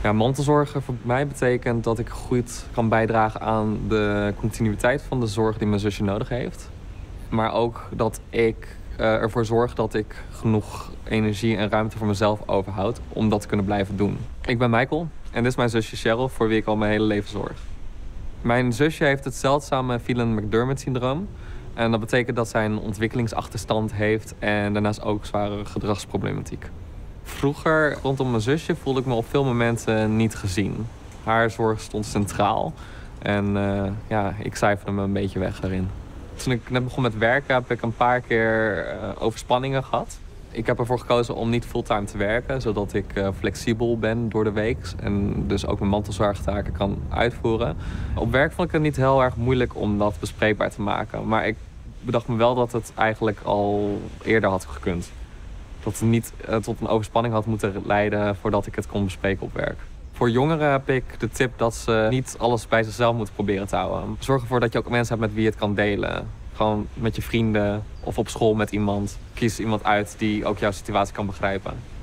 Ja, mantelzorgen voor mij betekent dat ik goed kan bijdragen aan de continuïteit van de zorg die mijn zusje nodig heeft. Maar ook dat ik ervoor zorg dat ik genoeg energie en ruimte voor mezelf overhoud om dat te kunnen blijven doen. Ik ben Michael en dit is mijn zusje Cheryl, voor wie ik al mijn hele leven zorg. Mijn zusje heeft het zeldzame Phelan-McDermid-syndroom. En dat betekent dat zij een ontwikkelingsachterstand heeft en daarnaast ook zware gedragsproblematiek. Vroeger, rondom mijn zusje, voelde ik me op veel momenten niet gezien. Haar zorg stond centraal en ik cijferde me een beetje weg daarin. Toen ik net begon met werken heb ik een paar keer overspanningen gehad. Ik heb ervoor gekozen om niet fulltime te werken, zodat ik flexibel ben door de week en dus ook mijn mantelzorgtaken kan uitvoeren. Op werk vond ik het niet heel erg moeilijk om dat bespreekbaar te maken, maar ik bedacht me wel dat het eigenlijk al eerder had gekund. Dat het niet tot een overspanning had moeten leiden voordat ik het kon bespreken op werk. Voor jongeren heb ik de tip dat ze niet alles bij zichzelf moeten proberen te houden. Zorg ervoor dat je ook mensen hebt met wie je het kan delen. Gewoon met je vrienden of op school met iemand. Kies iemand uit die ook jouw situatie kan begrijpen.